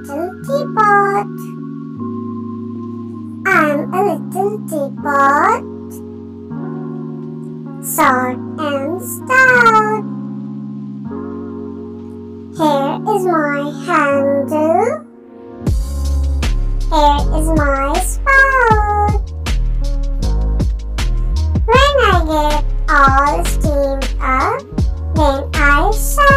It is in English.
little teapot. I'm a little teapot, short and stout. Here is my handle. Here is my spout. When I get all steamed up, then I shout.